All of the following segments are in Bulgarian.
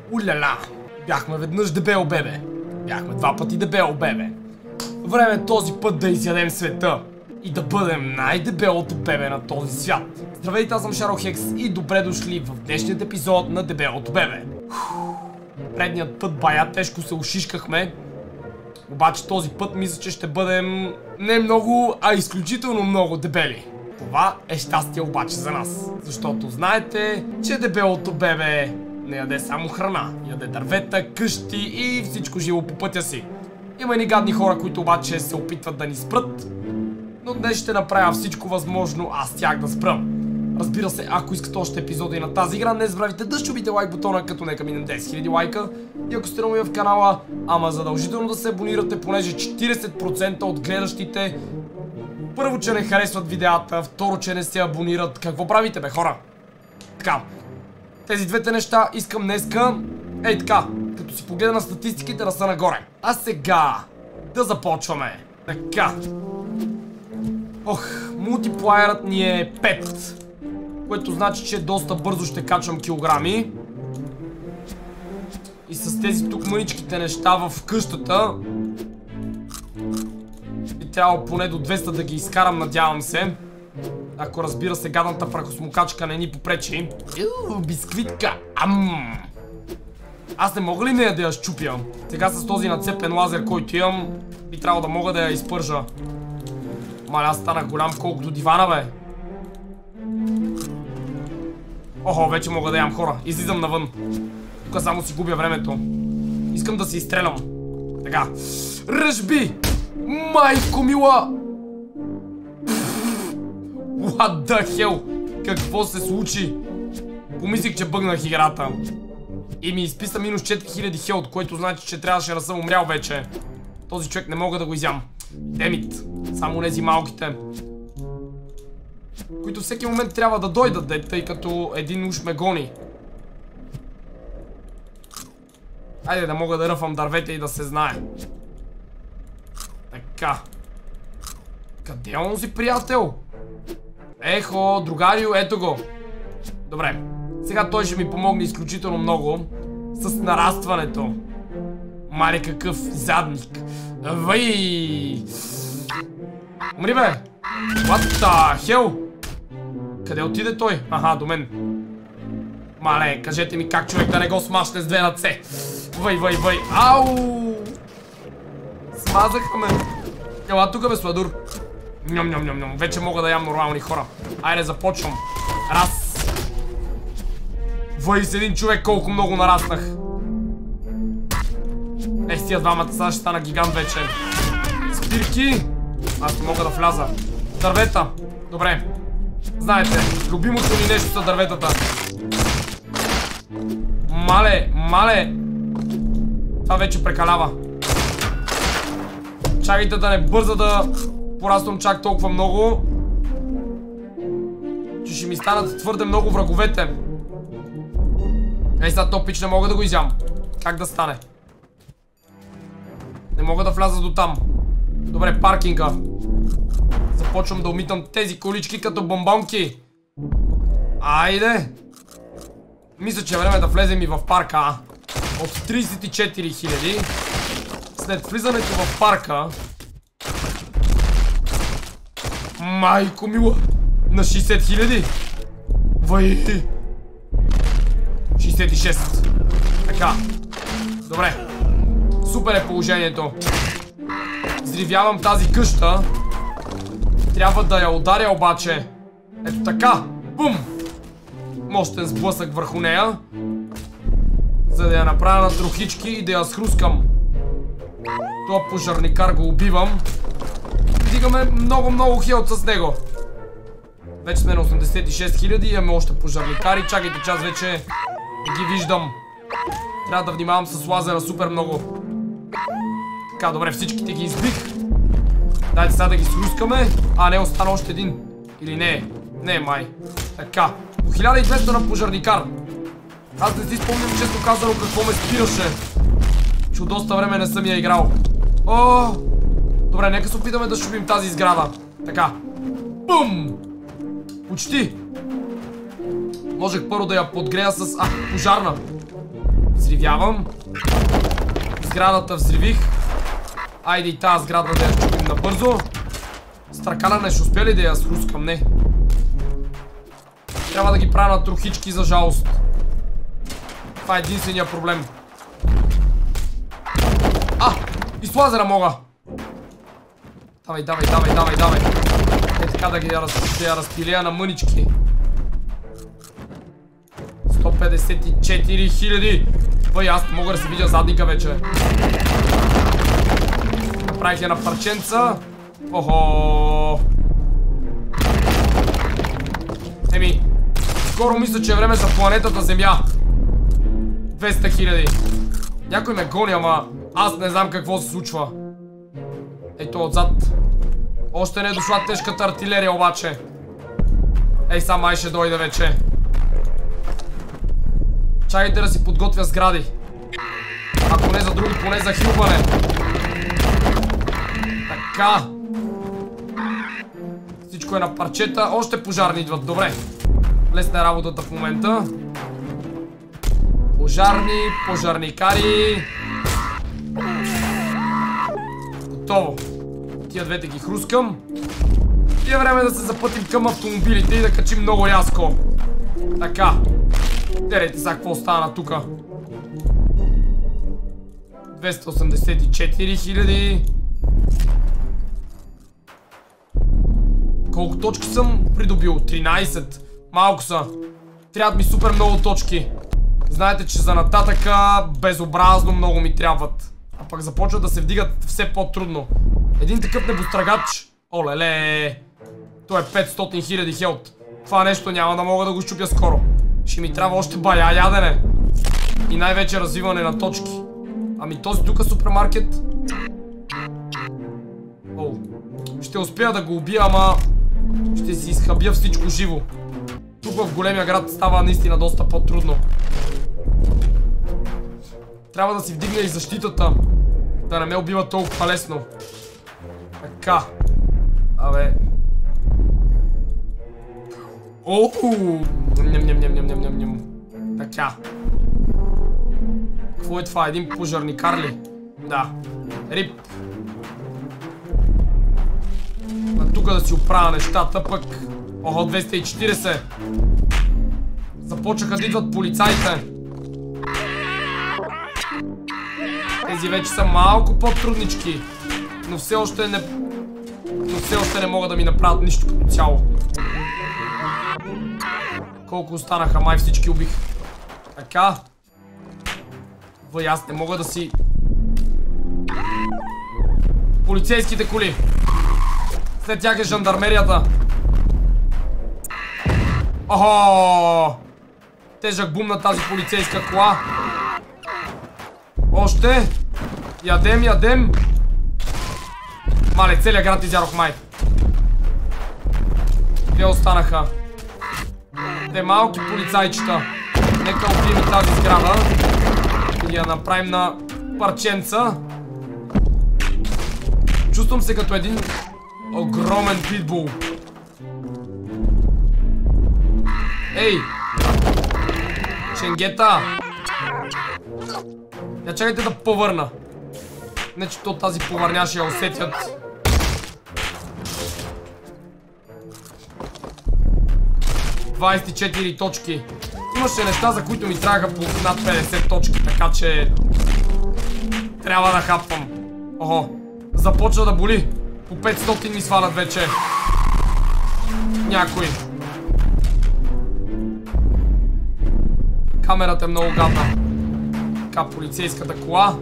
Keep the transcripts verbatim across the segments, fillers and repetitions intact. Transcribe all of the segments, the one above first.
Уляля! Бяхме веднъж дебело бебе. Бяхме два пъти дебело бебе. Време е този път да изядем света. И да бъдем най-дебелото бебе на този свят. Здравейте, аз съм Шарохекс и добре дошли в днешният епизод на Дебелото бебе. Предният път бая тежко се ушишкахме. Обаче този път мисля, че ще бъдем не много, а изключително много дебели. Това е щастие обаче за нас. Защото знаете, че дебелото бебе не яде само храна. Яде дървета, къщи и всичко живо по пътя си. Има и ни гадни хора, които обаче се опитват да ни спрат. Но днес ще направя всичко възможно аз тях да спрам. Разбира се, ако искате още епизоди на тази игра, не забравяйте да щупите лайк бутона, като нека минем десет хиляди лайка. И ако сте нови в канала, ама задължително да се абонирате, понеже четиридесет процента от гледащите първо, че не харесват видеята, второ, че не се абонират. Какво правите, бе, хора? Така, тези двете неща искам днеска, ей така, като си погледа на статистиките да са нагоре. А сега да започваме. Така. Ох, мултиплеерът ни е пет. Което значи, че доста бързо ще качвам килограми. И с тези тук мъничките неща в къщата би трябвало поне до двеста да ги изкарам, надявам се. Ако разбира се гадната прахосмокачка не ни попречи. Иу, бисквитка! Ам! Аз не мога ли нея да я щупя? Сега с този нацепен лазер, който имам, би трябвало да мога да я изпържа. Маля, аз станах голям колкото дивана, бе. Охо, вече мога да ям, хора. Излизам навън. Тук само си губя времето. Искам да се изстрелям. Така. Ръжби! Майко мила! What the hell? Какво се случи? Помислих, че бъгнах играта. И ми изписа минус четири хиляди хелт, което значи, че трябваше да съм умрял вече. Този човек не мога да го изям. Демит. Само нези малките, които всеки момент трябва да дойдат, тъй като един уж ме гони. Айде да мога да ръфам дървете и да се знае. Така. Къде е онзи приятел? Ехо, другарио, ето го. Добре. Сега той ще ми помогне изключително много с нарастването. Маре какъв задник. Вай! Умри, бе! What the hell? Къде отиде той? Аха, до мен. Мале, кажете ми как човек да не го смашне с две ръце. Вай, вай, вай. Ау! Смазаха ме. Ела тук, бе, сладур. Ням, ням, ням, ням. Вече мога да ям нормални хора. Айде, започвам. Раз. Вай, с един човек колко много нараснах. Е, с тия двамата сега ще стана гигант вече. Спирки. Аз не мога да вляза. Дървета. Добре. Знаете, любимото ми нещо са дърветата. Мале, мале. Това вече прекалява. Чакайте да не бърза да пораствам чак толкова много, че ще ми станат твърде много враговете. Ей, сега топич не мога да го изям. Как да стане? Не мога да вляза до там. Добре, паркинга. Започвам да умитам тези колички като бомбонки. Айде. Мисля, че е време да влезем и в парка. От тридесет и четири хиляди. След влизането в парка, майко мила, на шейсет хиляди. Вай. шейсет и шест. Така. Добре. Супер е положението. Взривявам тази къща. Трябва да я ударя обаче. Ето така. Бум! Мощен сблъсък върху нея, за да я направя на трохички и да я схрускам. Това пожарникар го убивам. Дигаме много-много хелт с него. Вече сме на осемдесет и шест хиляди. Имаме още пожарникари. Чакайте, че аз вече не ги виждам. Трябва да внимавам с лазера супер много. Така, добре, всичките ги избих. Дайте сега да ги срускаме. А, не, остана още един. Или не? Не, май. Така, по хиляда и двеста на пожарникар. Аз не си спомням, често казано, какво ме спираше. Че от доста време не съм я играл. О! Добре, нека се опитаме да щупим тази сграда. Така. Бум! Почти. Можех първо да я подгрея с... А, пожарна. Взривявам. Сградата взривих. Айде и тази сграда да я чупим набързо. Стракана не ще успя ли да я срускам? Не. Трябва да ги правя на трохички, за жалост. Това е единствения проблем. А! И с лазера мога! Давай, давай, давай, давай, давай. Е така да ги да я разпилея на мънички. сто петдесет и четири хиляди! Въй, аз не мога да се видя задника вече. Направих я на парченца. Охо! Еми, скоро мисля, че е време за планетата Земя. двеста хиляди. Някой ме гони, ама аз не знам какво се случва. Ето отзад. Още не е дошла тежката артилерия обаче. Ей, сам май ще дойде вече. Чакайте да си подготвя сгради. Ако не за друго, поне за хилбане. Така. Всичко е на парчета. Още пожарни идват. Добре. Лесна е работата в момента. Пожарни, пожарникари. Готово. Тия двете ги хрускам. И е време да се запътим към автомобилите и да качим много рязко. Така. Терейте сега какво остана тука. двеста осемдесет и четири хиляди. Колко точки съм придобил? тринайсет. Малко са. Трябват ми супер много точки. Знаете, че за нататъка безобразно много ми трябват. А пък започват да се вдигат все по-трудно. Един такъв небострагач. Олеле. Той е петстотин хиляди хелт. Това нещо няма да мога да го щупя скоро. Ще ми трябва още бая ядене. И най-вече развиване на точки. Ами този тук супермаркет. О, ще успея да го убия, ама ще си изхъбя всичко живо. Тук в големия град става наистина доста по-трудно. Трябва да си вдигне и защитата. Да не ме убива толкова лесно. Така. Абе. Оу! Ням, ням, ням, ням, ням, ням, ням. Така. Какво е това? Един пожарникар ли? Да. Рип. А тук да си оправя нещата, пък... Охо, двеста и четирийсет. Започнаха да идват полицаите. Тези вече са малко по-труднички. Но все още не... Но все още не могат да ми направят нищо като цяло. Колко останаха? Май всички убих. Така. Въй, аз не мога да си... Полицейските коли. След тях е жандармерията. Охо! Тежък бум на тази полицейска кола. Още. Ядем, ядем. Мале, целият град изярох май. Те останаха. Те малки полицайчета. Нека убием тази сграда. И я направим на парченца. Чувствам се като един огромен питбул. Ей! Ченгета! Я чакайте да повърна. Не, че то тази повърня ще я усетят. двайсет и четири точки. Имаше неща, за които ми трябваха по над петдесет точки, така че... Трябва да хапвам. Охо, започва да боли. По петстотин ми свалят вече. Някой. Камерата е много гадна. Така, полицейската кола.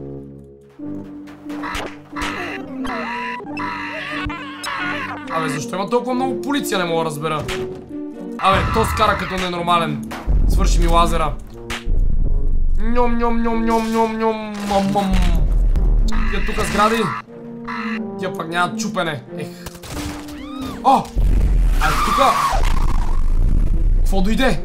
Абе, защо има толкова много полиция, не мога да разбера. Абе, то скара като ненормален. Свърши ми лазера. Ньом, ньом, ньом, ньом, ньом, ньом, мам, мам. Тия тука сгради. Тия пък нямат чупене. Ех. О! Ай, тука. Какво дойде?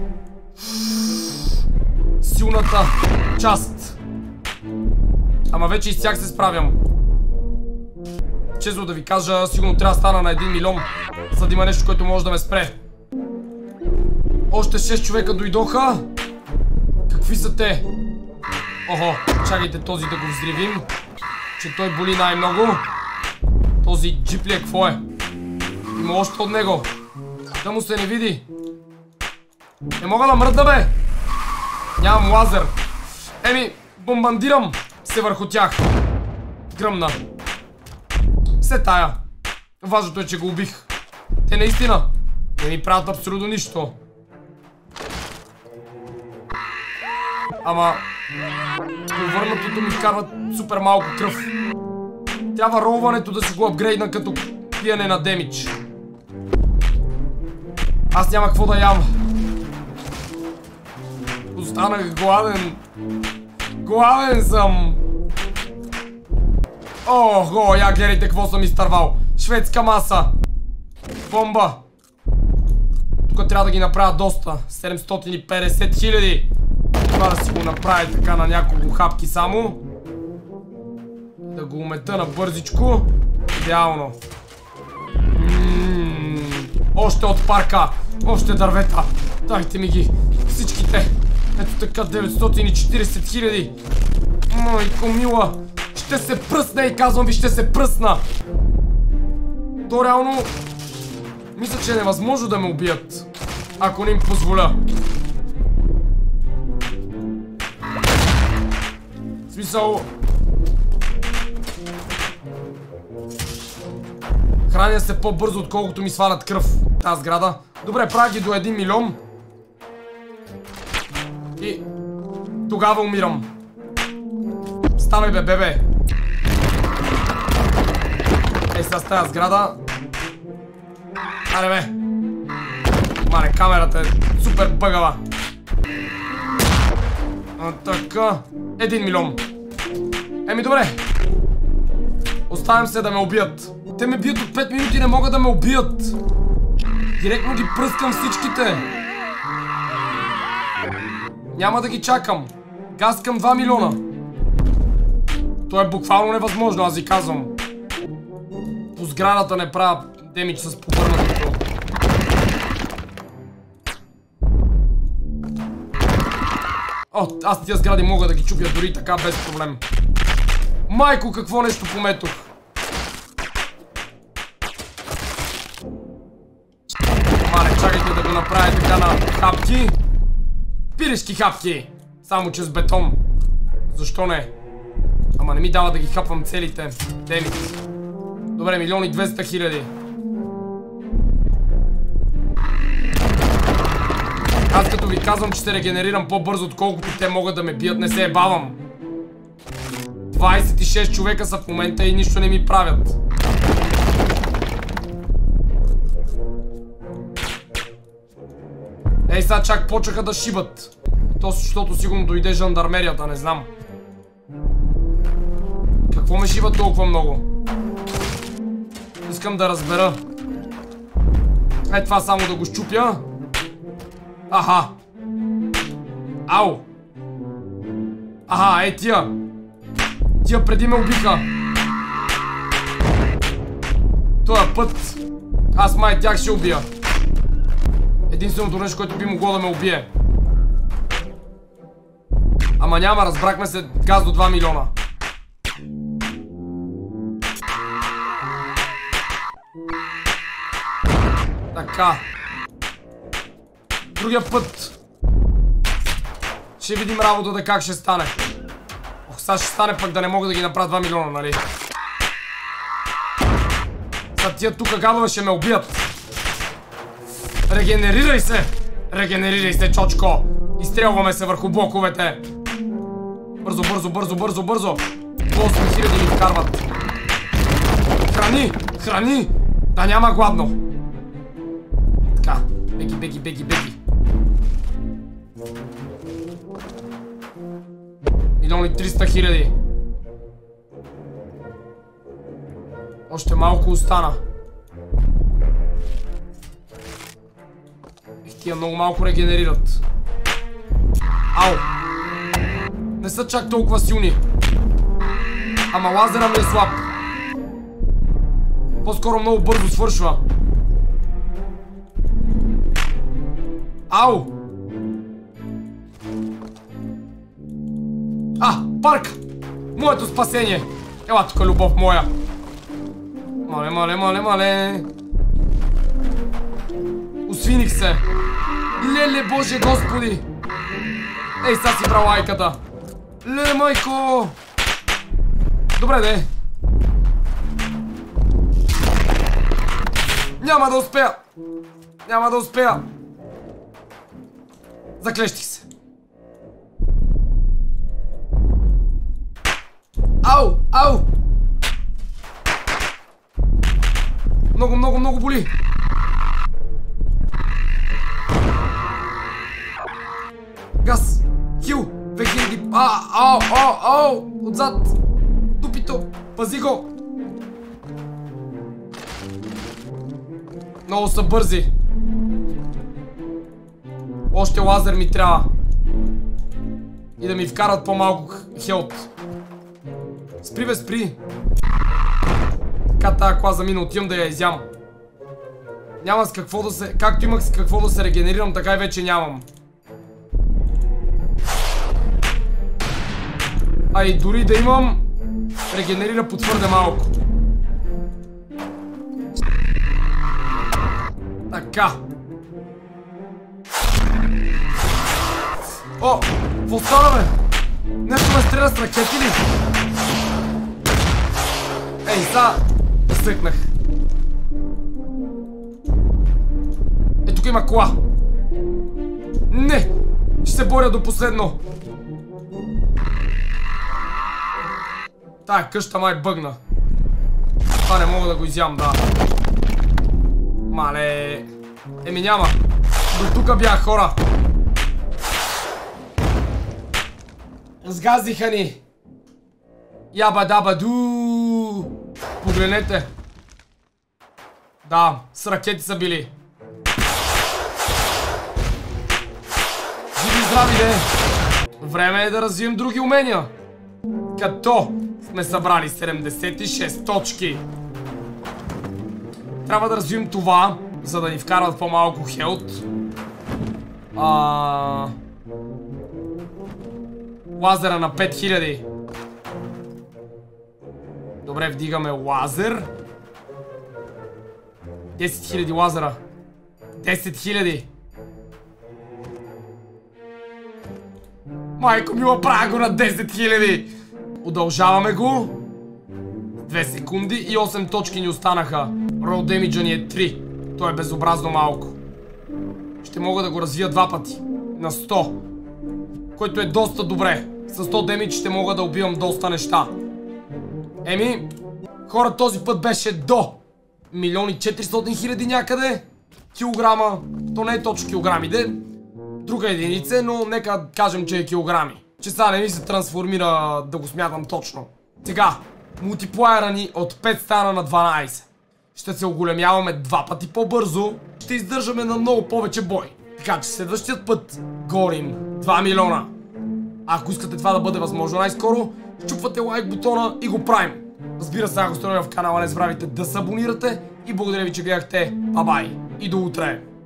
Силната част. Ама вече и с тях се справям. Честно да ви кажа, сигурно трябва да стана на един милион, за да има нещо, което може да ме спре. Още шест човека дойдоха. Какви какви са те? Охо, чакайте този да го взривим. Че той боли най-много. Този джип ли е, какво е? Има още от него. Да му се не види. Не мога да мръдна, бе. Нямам лазер. Еми, бомбандирам се върху тях. Гръмна. Все тая. Важното е, че го убих. Те наистина не ми правят абсолютно нищо. Ама повърнатото ми вкарват супер малко кръв. Трябва ролването да си го апгрейдна като пиене на демидж. Аз няма какво да ям. Останах гладен. Гладен съм. Ого, я гледайте какво съм изтървал. Шведска маса. Бомба. Тук трябва да ги направя доста. седемстотин и петдесет хиляди. Това да си го направи така на няколко хапки само. Да го умета на бързичко. Идеално. Ммм. Още от парка. Още дървета. Дайте ми ги. Всичките. Ето така деветстотин и четиридесет хиляди. Майко мила. Ще се пръсна и казвам ви, ще се пръсна. То реално мисля, че е невъзможно да ме убият, ако не им позволя. В смисъл, храня се по-бързо, отколкото ми свалят кръв тази сграда. Добре, правя ги до един милион. И тогава умирам. Ставай, бе, бебе. Ей сега с тази сграда. Аре, бе. Маре, камерата е супер бъгава. А така. Един милион. Еми добре. Оставям се да ме убият. Те ме бият от пет минути и не могат да ме убият. Директно ги пръскам всичките. Няма да ги чакам. Гаскам два милиона. То е буквално невъзможно, аз ви казвам. По сградата не правя демидж с повърнатото. О, аз тия сгради мога да ги чупя дори така без проблем. Майко, какво нещо пометох. Мале, чакайте да го направя така на хапки. Пирешки хапки. Само че с бетон. Защо не? Ама не ми дава да ги хапвам целите. Демидж. Добре, милион и двеста хиляди. Аз като ви казвам, че се регенерирам по-бързо, отколкото те могат да ме бият, не се ебавам. двайсет и шест човека са в момента и нищо не ми правят. Ей, сега чак почаха да шибат. То, защото сигурно дойде жандармерията, не знам. Какво ме шибат толкова много? Искам да разбера. Ей, това само да го щупя. Аха. Ау. Аха, ей тия. Тия преди ме убиха. Тоя път аз май тях ще убия. Единственото нещо, което би могло да ме убие. Ама няма, разбрахме се, газ до два милиона. Така. Другия път ще видим работата как ще стане. Ох, сега ще стане пък да не мога да ги направя два милиона, нали? Са тия тука гадове ще ме убият. Регенерирай се! Регенерирай се, чочко! Изстрелваме се върху блоковете. Бързо, бързо, бързо, бързо, бързо. осем хиляди ми вкарват. Храни! Храни! Да няма гладно. Така. Беги, беги, беги, беги. Милион и триста хиляди. Още малко остана. Ех, тия много малко регенерират. Ау! Не са чак толкова силни. Ама лазера ми е слаб. По-скоро много бързо свършва. Ау! А, парк! Моето спасение! Ела тук, любов моя! Мале, мале, мале, мале! Освиних се! Леле, Боже Господи! Ей, сега си брал лайката! Леле, майко! Добре, де! Няма да успея! Няма да успея! Заклещих се! Ау! Ау! Много, много, много боли! Газ! Хил! две хиляди! А! Ау! Ау! Ау! Отзад! Тупито! Пази го! Много са бързи! Още лазер ми трябва! И да ми вкарат по-малко хелт. Спри бе, спри! Така тая кола замина, отивам да я изям. Няма с какво да се... Както имах с какво да се регенерирам, така и вече нямам. А и дори да имам, регенерира по твърде малко. Така. О! Какво стана, бе? Нещо ме стреля с ракети ли? Ей, са! Съкнах. Е, тук има кола. Не! Ще се боря до последно. Тая къща май бъгна. Това не мога да го изям, да. Мале... Еми няма. До тука бях, хора. Сгазиха ни. Яба-даба-ду. Погледнете. Да, с ракети са били. Живи здрави, де. Време е да развием други умения. Като сме събрали седемдесет и шест точки. Трябва да развием това, за да ни вкарат по-малко хелт. А... Лазера на пет хиляди. Добре, вдигаме лазер. десет хиляди лазера. десет хиляди. Майко мила, правя го на десет хиляди. Удължаваме го. две секунди и осем точки ни останаха. Roll damage ни е три. То е безобразно малко. Ще мога да го развия два пъти. На сто. Който е доста добре. С сто демидж ще мога да убивам доста неща. Еми, хора, този път беше до милиони четиристотин хиляди някъде килограма. То не е точно килограми, де. Друга единица, но нека кажем, че е килограми. Че сега не ми се трансформира да го смятам точно. Сега, мултиплайера ни от пет стана на дванайсет. Ще се оголемяваме два пъти по-бързо. Ще издържаме на много повече бой. Така че следващият път горим два милиона. Ако искате това да бъде възможно най-скоро, чупвате лайк бутона и го правим. Разбира се, ако сте нови в канала, не забравяйте да се абонирате и благодаря ви, че гледахте. Бай-бай и до утре!